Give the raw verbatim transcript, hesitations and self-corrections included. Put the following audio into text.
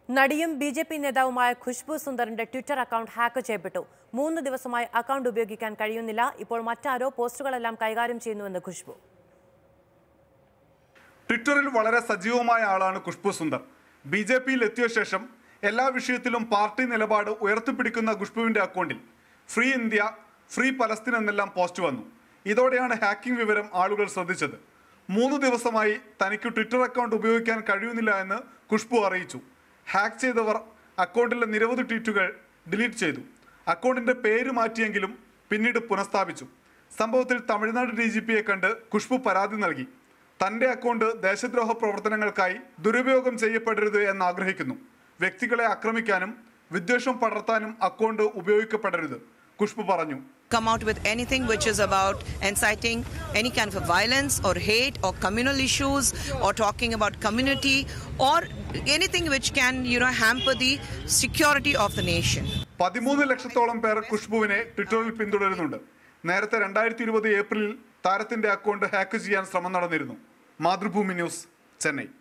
നടിയും B J P നേതാവുമായ ഖുശ്ബു സുന്ദറിന്റെ ട്വിറ്റർ അക്കൗണ്ട് ഹാക്ക് ചെയ്യപ്പെട്ടു. മൂന്ന് ദിവസമായി അക്കൗണ്ട് ഉപയോഗിക്കാൻ കഴിയുന്നില്ല. ഇപ്പോൾ മറ്റാരോ പോസ്റ്റുകളെല്ലാം കൈകാര്യം ചെയ്യുന്നുവെന്ന് ഖുശ്ബു. ട്വിറ്ററിൽ വളരെ സജീവമായ ആളാണ് ഖുശ്ബു സുന്ദർ. ബി ജെ പിയിൽ എത്തിയ ശേഷം എല്ലാ വിഷയത്തിലും പാർട്ടി നിലപാട് ഉയർത്തിപ്പിടിക്കുന്ന ഖുശ്ബുവിന്റെ അക്കൗണ്ടിൽ ഫ്രീ ഇന്ത്യ, ഫ്രീ പലസ്തീൻ എന്നെല്ലാം പോസ്റ്റ് വന്നു. ഇതോടെയാണ് ഹാക്കിംഗ് വിവരം ആളുകൾ ശ്രദ്ധിച്ചത്. മൂന്ന് ദിവസമായി തനിക്ക് ട്വിറ്റർ അക്കൗണ്ട് ഉപയോഗിക്കാൻ കഴിയുന്നില്ല എന്ന് ഖുശ്ബു അറിയിച്ചു. ഹാക്ക് ചെയ്തവർ അക്കൗണ്ടിലെ നിരവധി ട്വീറ്റുകൾ ഡിലീറ്റ് ചെയ്തു. അക്കൗണ്ടിന്റെ പേര് മാറ്റിയെങ്കിലും പിന്നീട് പുനഃസ്ഥാപിച്ചു. സംഭവത്തിൽ തമിഴ്നാട് ഡി ജി പിയെ കണ്ട് ഖുശ്ബു പരാതി നൽകി. തന്റെ അക്കൗണ്ട് ദേശദ്രോഹ പ്രവർത്തനങ്ങൾക്കായി ദുരുപയോഗം ചെയ്യപ്പെടരുത് എന്ന് ആഗ്രഹിക്കുന്നു. വ്യക്തികളെ ആക്രമിക്കാനും വിദ്വേഷം പടർത്താനും അക്കൗണ്ട് ഉപയോഗിക്കപ്പെടരുത്, ഖുശ്ബു പറഞ്ഞു. Come out with anything which is about inciting any kind of violence or hate or communal issues or talking about community or anything which can, you know, hamper the security of the nation. പതിമൂന്ന് ലക്ഷത്തോളം പേർ ഖുശ്ബുവിനെ ട്വിറ്ററിൽ പിന്തുടരുന്നുണ്ട്. നേരത്തെ രണ്ടായിരത്തി ഇരുപത് ഏപ്രിലിൽ താരത്തിന്റെ account hack ചെയ്യാൻ ശ്രമം നടന്നിരുന്നു. മാതൃഭൂമി ന്യൂസ്, ചെന്നൈ.